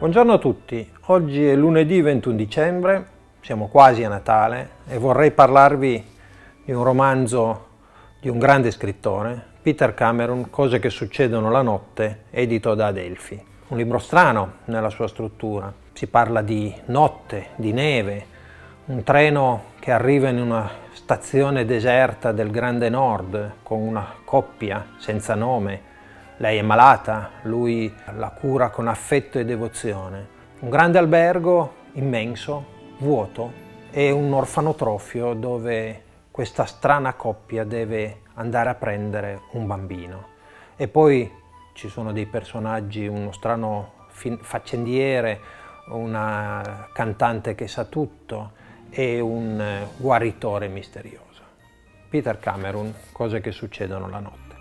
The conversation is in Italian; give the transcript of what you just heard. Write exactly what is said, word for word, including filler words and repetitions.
Buongiorno a tutti, oggi è lunedì ventuno dicembre, siamo quasi a Natale e vorrei parlarvi di un romanzo di un grande scrittore, Peter Cameron, Cose che succedono la notte, edito da Adelphi. Un libro strano nella sua struttura, si parla di notte, di neve, un treno che arriva in una stazione deserta del Grande Nord con una coppia senza nome. Lei è malata, lui la cura con affetto e devozione. Un grande albergo immenso, vuoto, e un orfanotrofio dove questa strana coppia deve andare a prendere un bambino. E poi ci sono dei personaggi, uno strano faccendiere, una cantante che sa tutto e un guaritore misterioso. Peter Cameron, Cose che succedono la notte.